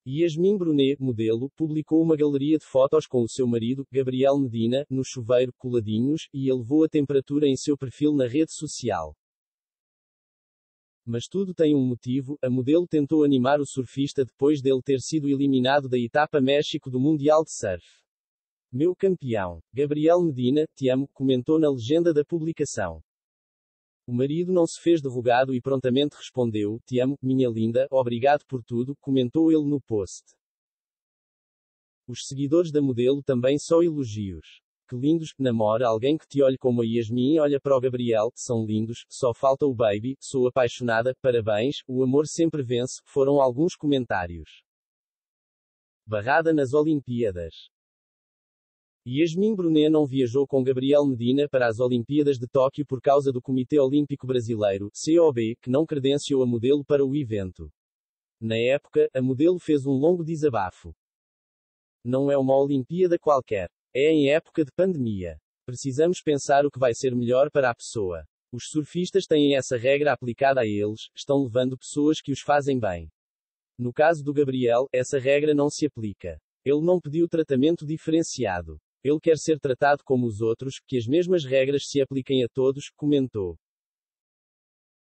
Yasmin Brunet, modelo, publicou uma galeria de fotos com o seu marido, Gabriel Medina, no chuveiro, coladinhos, e elevou a temperatura em seu perfil na rede social. Mas tudo tem um motivo, a modelo tentou animar o surfista depois dele ter sido eliminado da etapa México do Mundial de Surf. Meu campeão. Gabriel Medina, te amo, comentou na legenda da publicação. O marido não se fez de rogado e prontamente respondeu, te amo, minha linda, obrigado por tudo, comentou ele no post. Os seguidores da modelo também só elogios. Que lindos, namora alguém que te olhe como a Yasmin olha para o Gabriel, são lindos, só falta o baby, sou apaixonada, parabéns, o amor sempre vence, foram alguns comentários. Barrada nas Olimpíadas. Yasmin Brunet não viajou com Gabriel Medina para as Olimpíadas de Tóquio por causa do Comitê Olímpico Brasileiro, COB, que não credenciou a modelo para o evento. Na época, a modelo fez um longo desabafo. Não é uma Olimpíada qualquer. É em época de pandemia. Precisamos pensar o que vai ser melhor para a pessoa. Os surfistas têm essa regra aplicada a eles, estão levando pessoas que os fazem bem. No caso do Gabriel, essa regra não se aplica. Ele não pediu tratamento diferenciado. Ele quer ser tratado como os outros, que as mesmas regras se apliquem a todos, comentou.